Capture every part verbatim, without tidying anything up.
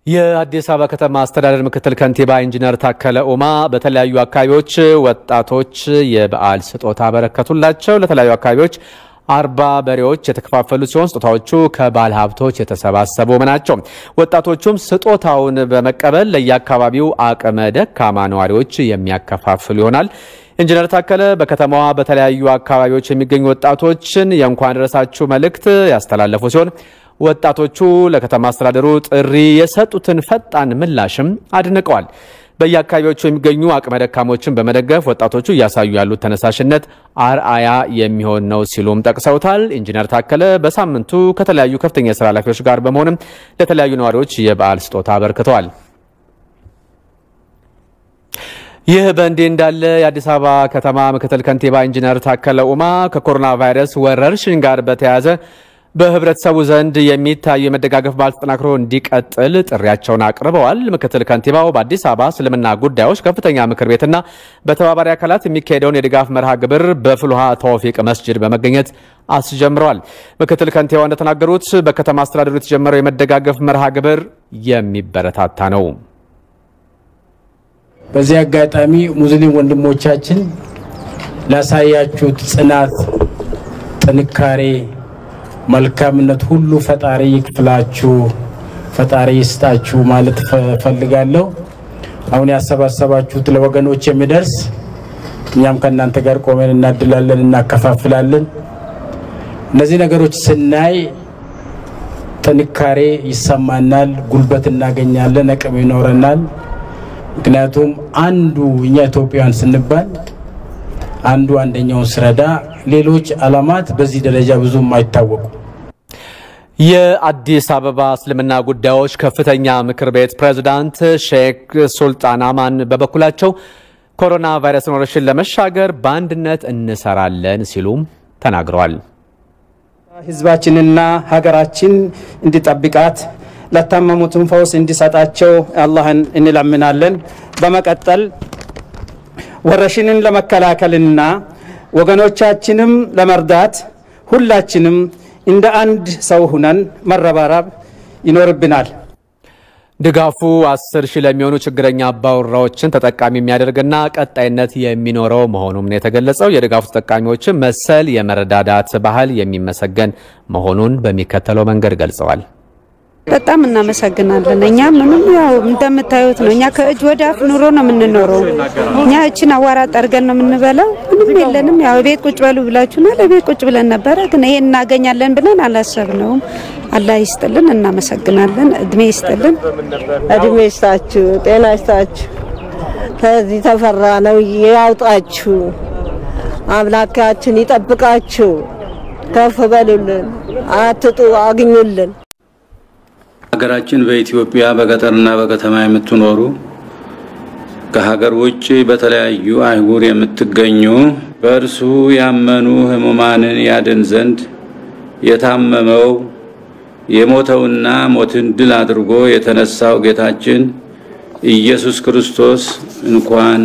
የአዲስ አበባ ከተማ አስተዳደር ምክትል ከንቲባ ኢንጂነር ታከለ ኡማ በተለያዩ አካባቢዎች ወጣቶች የበዓል ስጦታ አበረከቱላቸው። ለተለያዩ አካባቢዎች አርባ በሬዎች የተከፋፈሉ ሲሆን ስጦታዎቹ ከባለ ሀብቶች የተሰባሰቡ ናቸው። ወጣቶቹም ስጦታውን በመቀበል ለየአካባቢው አቅመ ደካማ ነዋሪዎች የሚያከፋፍሉ ይሆናል። ኢንጂነር ታከለ በከተማዋ በተለያዩ አካባቢዎች የሚገኙ ወጣቶችን የእንኳን ደረሳችሁ መልእክት ያስተላለፉ ሲሆን ወጣቶቹ ለከተማ አስተዳደሩ ጥሪ የሰጡትን ፈጣን ምላሽም አድንቀዋል። በየአካባቢዎቹ የሚገኙ አቅመ ደካሞችን በመደገፍ ወጣቶቹ እያሳዩ ያሉት ተነሳሽነት አርአያ የሚሆን ነው ሲሉም ጠቅሰውታል። ኢንጂነር ታከለ በሳምንቱ ከተለያዩ ከፍተኛ የሥራ ኃላፊዎች ጋር በመሆንም ለተለያዩ ነዋሪዎች የበዓል ስጦታ አበርክተዋል። ይህ በእንዲህ እንዳለ የአዲስ አበባ ከተማ ምክትል ከንቲባ ኢንጂነር ታከለ ኡማ ከኮሮና ቫይረስ ወረርሽኝ ጋር በተያያዘ በህብረተሰቡ ዘንድ የሚታዩ የመደጋገፍ ባህል ተጠናክሮ እንዲቀጥል ጥሪያቸውን አቅርበዋል። ምክትል ከንቲባው በአዲስ አበባ እስልምና ጉዳዮች ከፍተኛ ምክር ቤትና በተባባሪ አካላት የሚካሄደውን የድጋፍ መርሃ ግብር በፍልውሃ ተውፊቅ መስጂድ በመገኘት አስጀምረዋል። ምክትል ከንቲባው እንደተናገሩት በከተማ አስተዳደሩ የተጀመረው የመደጋገፍ መርሃ ግብር የሚበረታታ ነው። በዚህ አጋጣሚ ሙስሊም ወንድሞቻችን ላሳያችሁት ጽናት፣ ጥንካሬ፣ መልካምነት ሁሉ ፈጣሪ ይክፍላችሁ፣ ፈጣሪ ይስጣችሁ ማለት ፈልጋለሁ። አሁን ያሰባሰባችሁት ለወገኖች የሚደርስ እኛም ከናንተ ጋር ቆመን እናድላለን እናከፋፍላለን። እነዚህ ነገሮች ስናይ ጥንካሬ ይሰማናል፣ ጉልበት እናገኛለን፣ አቅም ይኖረናል። ምክንያቱም አንዱ እኛ ኢትዮጵያውያን ስንባል አንዱ አንደኛውን ስረዳ ሌሎች አላማት በዚህ ደረጃ ብዙም አይታወቁ። የአዲስ አበባ እስልምና ጉዳዮች ከፍተኛ ምክር ቤት ፕሬዝዳንት ሼክ ሱልጣን አማን በበኩላቸው ኮሮና ቫይረስን ወረርሽኝ ለመሻገር በአንድነት እንሰራለን ሲሉም ተናግረዋል። ህዝባችንና ሀገራችን እንዲጠብቃት ለታመሙትን ፈውስ እንዲሰጣቸው አላህን እንለምናለን። በመቀጠል ወረርሽኝን ለመከላከልና ወገኖቻችንም ለመርዳት ሁላችንም እንደ አንድ ሰው ሆነን መረባረብ ይኖርብናል። ድጋፉ አስር ሺህ ለሚሆኑ ችግረኛ አባወራዎችን ተጠቃሚ የሚያደርግና ቀጣይነት የሚኖረው መሆኑን ነው የተገለጸው። የድጋፉ ተጠቃሚዎች መሰል የመረዳዳት ባህል የሚመሰገን መሆኑን በሚከተለው መንገድ ገልጸዋል። በጣም እናመሰግናለን። እኛ ምንም ያው እንደምታዩት ነው። እኛ ከእጅ ወደ አፍ ኑሮ ነው የምንኖረው። እኛ እቺን አዋራ ጠርገን ነው የምንበላው። ምንም የለንም። ያው ቤት ቁጭ በሉ ብላችሁና ለቤት ቁጭ ብለን ነበር፣ ግን ይሄን እናገኛለን ብለን አላሰብነውም። አላህ ይስጥልን፣ እናመሰግናለን። እድሜ ይስጥልን። እድሜ ይስጣችሁ፣ ጤና ይስጣችሁ፣ ከዚህ ተፈራ ነው ያውጣችሁ፣ አምላካችን ይጠብቃችሁ፣ ከፍ በሉልን፣ አትጡ፣ አግኙልን። ሀገራችን በኢትዮጵያ በገጠርና በከተማ የምትኖሩ ከሀገር ውጭ በተለያዩ አህጉር የምትገኙ በእርሱ ያመኑ ህሙማንን ያድን ዘንድ የታመመው የሞተውና ሞትን ድል አድርጎ የተነሳው ጌታችን ኢየሱስ ክርስቶስ እንኳን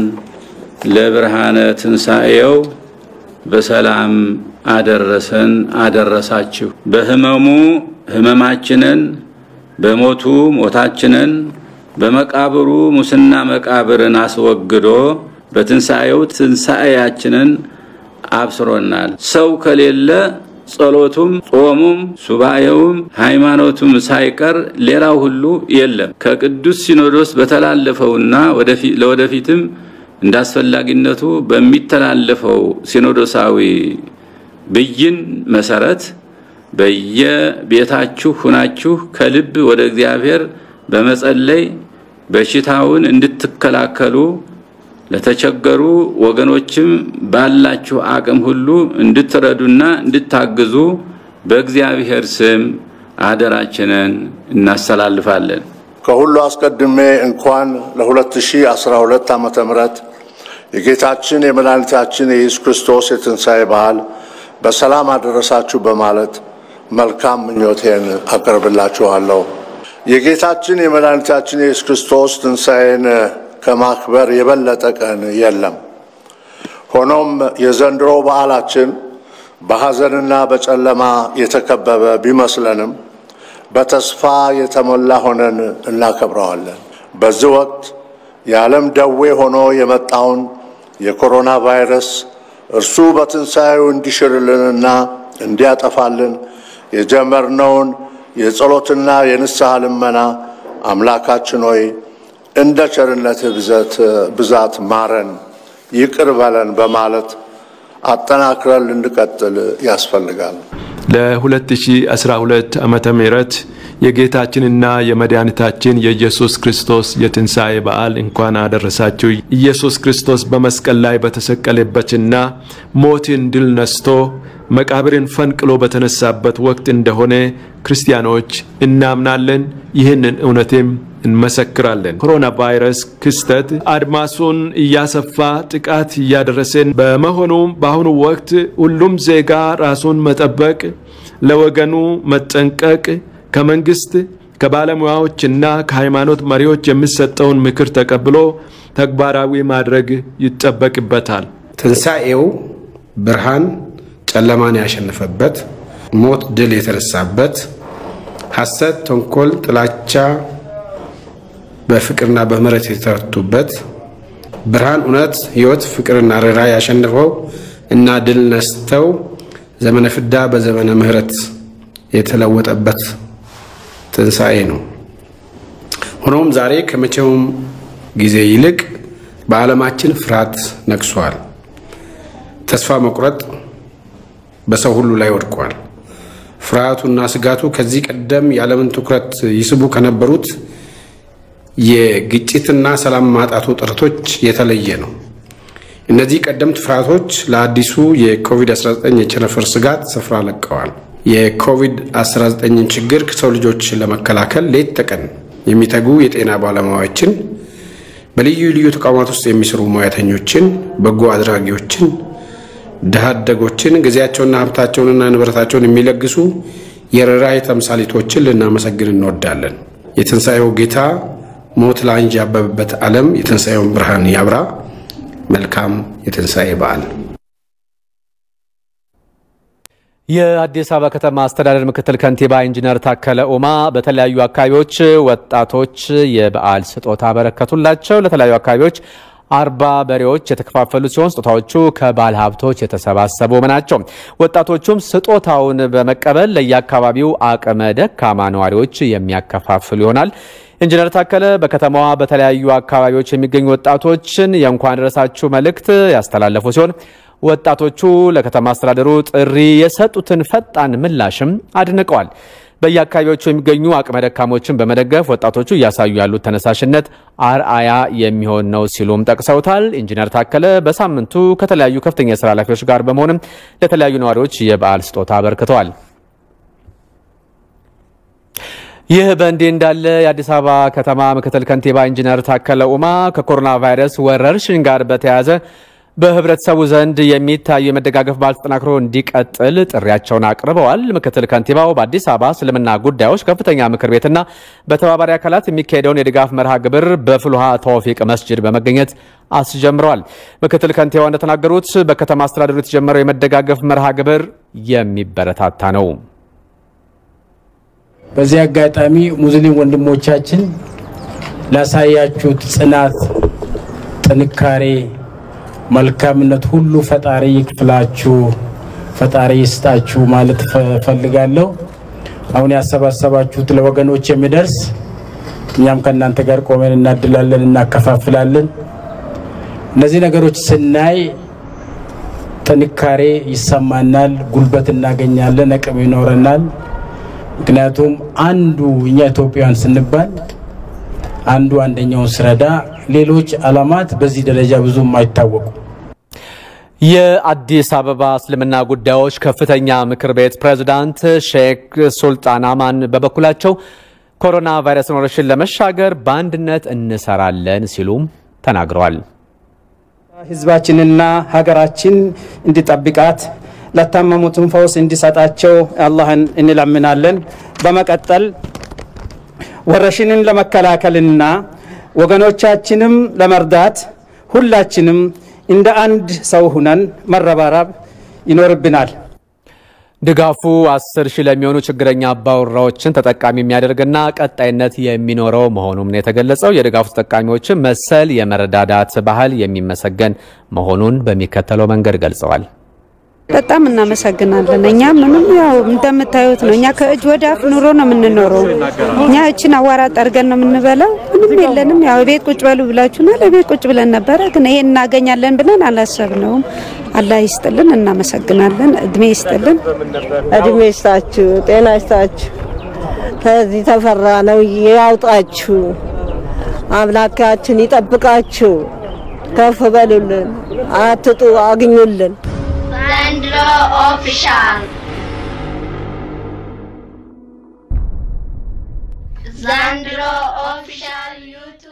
ለብርሃነ ትንሣኤው በሰላም አደረሰን አደረሳችሁ። በህመሙ ህመማችንን፣ በሞቱ ሞታችንን፣ በመቃብሩ ሙስና መቃብርን አስወግዶ በትንሣኤው ትንሣኤያችንን አብስሮናል። ሰው ከሌለ ጸሎቱም ጾሙም ሱባኤውም ሃይማኖቱም ሳይቀር ሌላው ሁሉ የለም። ከቅዱስ ሲኖዶስ በተላለፈውና ለወደፊትም እንዳስፈላጊነቱ በሚተላለፈው ሲኖዶሳዊ ብይን መሰረት በየቤታችሁ ሆናችሁ ከልብ ወደ እግዚአብሔር በመጸለይ በሽታውን እንድትከላከሉ ለተቸገሩ ወገኖችም ባላችሁ አቅም ሁሉ እንድትረዱና እንድታግዙ በእግዚአብሔር ስም አደራችንን እናስተላልፋለን። ከሁሉ አስቀድሜ እንኳን ለ2012 ዓመተ ምህረት የጌታችን የመድኃኒታችን የኢየሱስ ክርስቶስ የትንሣኤ በዓል በሰላም አደረሳችሁ በማለት መልካም ምኞቴን አቀርብላችኋለሁ። የጌታችን የመድኃኒታችን የኢየሱስ ክርስቶስ ትንሣኤን ከማክበር የበለጠ ቀን የለም። ሆኖም የዘንድሮ በዓላችን በሐዘንና በጨለማ የተከበበ ቢመስለንም በተስፋ የተሞላ ሆነን እናከብረዋለን። በዚህ ወቅት የዓለም ደዌ ሆኖ የመጣውን የኮሮና ቫይረስ እርሱ በትንሣኤው እንዲሽርልንና እንዲያጠፋልን የጀመርነውን የጸሎትና የንስሐ ልመና አምላካችን ሆይ እንደ ቸርነትህ ብዛት ማረን፣ ይቅር በለን በማለት አጠናክረን ልንቀጥል ያስፈልጋል። ለ2012 ዓመተ ምህረት የጌታችንና የመድኃኒታችን የኢየሱስ ክርስቶስ የትንሣኤ በዓል እንኳን አደረሳችሁ። ኢየሱስ ክርስቶስ በመስቀል ላይ በተሰቀለበትና ሞትን ድል ነስቶ መቃብርን ፈንቅሎ በተነሳበት ወቅት እንደሆነ ክርስቲያኖች እናምናለን። ይህንን እውነትም እንመሰክራለን። ኮሮና ቫይረስ ክስተት አድማሱን እያሰፋ ጥቃት እያደረሰን በመሆኑ በአሁኑ ወቅት ሁሉም ዜጋ ራሱን መጠበቅ፣ ለወገኑ መጠንቀቅ፣ ከመንግስት ከባለሙያዎችና ከሃይማኖት መሪዎች የሚሰጠውን ምክር ተቀብሎ ተግባራዊ ማድረግ ይጠበቅበታል። ትንሣኤው ብርሃን ጨለማን ያሸነፈበት፣ ሞት ድል የተነሳበት፣ ሐሰት፣ ተንኮል፣ ጥላቻ በፍቅርና በምህረት የተረቱበት፣ ብርሃን፣ እውነት፣ ሕይወት፣ ፍቅርና ርኅራኄ ያሸነፈው እና ድል ነስተው ዘመነ ፍዳ በዘመነ ምህረት የተለወጠበት ትንሣኤ ነው። ሆኖም ዛሬ ከመቼውም ጊዜ ይልቅ በዓለማችን ፍርሃት ነግሷል። ተስፋ መቁረጥ በሰው ሁሉ ላይ ወድቋል። ፍርሃቱና ስጋቱ ከዚህ ቀደም የዓለምን ትኩረት ይስቡ ከነበሩት የግጭትና ሰላም ማጣቱ ጥረቶች የተለየ ነው። እነዚህ ቀደምት ፍርሃቶች ለአዲሱ የኮቪድ አስራ ዘጠኝ የቸነፈር ስጋት ስፍራ ለቀዋል። የኮቪድ አስራ ዘጠኝ ችግር ከሰው ልጆች ለመከላከል ሌት ተቀን የሚተጉ የጤና ባለሙያዎችን፣ በልዩ ልዩ ተቋማት ውስጥ የሚሰሩ ሙያተኞችን፣ በጎ አድራጊዎችን፣ ድሃ አደጎችን፣ ጊዜያቸውንና ሀብታቸውንና ንብረታቸውን የሚለግሱ የርኅራኄ ተምሳሌቶችን ልናመሰግን እንወዳለን። የትንሣኤው ጌታ ሞት ላንዣበበበት ዓለም የትንሣኤውን ብርሃን ያብራ። መልካም የትንሣኤ በዓል። የአዲስ አበባ ከተማ አስተዳደር ምክትል ከንቲባ ኢንጂነር ታከለ ኡማ በተለያዩ አካባቢዎች ወጣቶች የበዓል ስጦታ አበረከቱላቸው። ለተለያዩ አካባቢዎች አርባ በሬዎች የተከፋፈሉ ሲሆን ስጦታዎቹ ከባለ ሀብቶች የተሰባሰቡ ናቸው። ወጣቶቹም ስጦታውን በመቀበል ለየአካባቢው አቅመ ደካማ ነዋሪዎች የሚያከፋፍሉ ይሆናል። ኢንጂነር ታከለ በከተማዋ በተለያዩ አካባቢዎች የሚገኙ ወጣቶችን የእንኳን አደረሳችሁ መልእክት ያስተላለፉ ሲሆን ወጣቶቹ ለከተማ አስተዳደሩ ጥሪ የሰጡትን ፈጣን ምላሽም አድንቀዋል። በየአካባቢዎቹ የሚገኙ አቅመ ደካሞችን በመደገፍ ወጣቶቹ እያሳዩ ያሉት ተነሳሽነት አርአያ የሚሆን ነው ሲሉም ጠቅሰውታል። ኢንጂነር ታከለ በሳምንቱ ከተለያዩ ከፍተኛ የሥራ ኃላፊዎች ጋር በመሆንም ለተለያዩ ነዋሪዎች የበዓል ስጦታ አበርክተዋል። ይህ በእንዲህ እንዳለ የአዲስ አበባ ከተማ ምክትል ከንቲባ ኢንጂነር ታከለ ኡማ ከኮሮና ቫይረስ ወረርሽኝ ጋር በተያያዘ በህብረተሰቡ ዘንድ የሚታዩ የመደጋገፍ ባህል ተጠናክሮ እንዲቀጥል ጥሪያቸውን አቅርበዋል። ምክትል ከንቲባው በአዲስ አበባ እስልምና ጉዳዮች ከፍተኛ ምክር ቤትና በተባባሪ አካላት የሚካሄደውን የድጋፍ መርሃ ግብር በፍልውሃ ተውፊቅ መስጂድ በመገኘት አስጀምረዋል። ምክትል ከንቲባው እንደተናገሩት በከተማ አስተዳደሩ የተጀመረው የመደጋገፍ መርሃ ግብር የሚበረታታ ነው። በዚህ አጋጣሚ ሙስሊም ወንድሞቻችን ላሳያችሁት ጽናት፣ ጥንካሬ፣ መልካምነት ሁሉ ፈጣሪ ይክፍላችሁ፣ ፈጣሪ ይስጣችሁ ማለት ፈልጋለሁ። አሁን ያሰባሰባችሁት ለወገኖች የሚደርስ እኛም ከእናንተ ጋር ቆመን እናድላለን፣ እናከፋፍላለን። እነዚህ ነገሮች ስናይ ጥንካሬ ይሰማናል፣ ጉልበት እናገኛለን፣ አቅም ይኖረናል። ምክንያቱም አንዱ እኛ ኢትዮጵያውያን ስንባል አንዱ አንደኛውን ስረዳ ሌሎች አላማት በዚህ ደረጃ ብዙም አይታወቁ። የአዲስ አበባ እስልምና ጉዳዮች ከፍተኛ ምክር ቤት ፕሬዝዳንት ሼክ ሱልጣን አማን በበኩላቸው ኮሮና ቫይረስ ወረርሽኝ ለመሻገር በአንድነት እንሰራለን ሲሉም ተናግረዋል። ህዝባችንና ሀገራችን እንዲጠብቃት ለታመሙትን ፈውስ እንዲሰጣቸው አላህን እንለምናለን። በመቀጠል ወረርሽኝን ለመከላከልና ወገኖቻችንም ለመርዳት ሁላችንም እንደ አንድ ሰው ሆነን መረባረብ ይኖርብናል። ድጋፉ አስር ሺህ ለሚሆኑ ችግረኛ አባወራዎችን ተጠቃሚ የሚያደርግና ቀጣይነት የሚኖረው መሆኑን የተገለጸው የድጋፉ ተጠቃሚዎች መሰል የመረዳዳት ባህል የሚመሰገን መሆኑን በሚከተለው መንገድ ገልጸዋል። በጣም እናመሰግናለን። እኛ ምንም ያው እንደምታዩት ነው። እኛ ከእጅ ወደ አፍ ኑሮ ነው የምንኖረው። እኛ እቺን አዋራ ጠርገን ነው የምንበላው። ምንም የለንም። ያው ቤት ቁጭ በሉ ብላችሁና ለቤት ቁጭ ብለን ነበር፣ ግን ይሄን እናገኛለን ብለን አላሰብነውም። አላህ ይስጥልን፣ እናመሰግናለን። እድሜ ይስጥልን። እድሜ ይስጣችሁ፣ ጤና ይስጣችሁ። ከዚህ ተፈራ ነው ያውጣችሁ። አምላካችን ይጠብቃችሁ። ከፍ በሉልን፣ አትጡ፣ አግኙልን። Zandro Official Zandro Official YouTube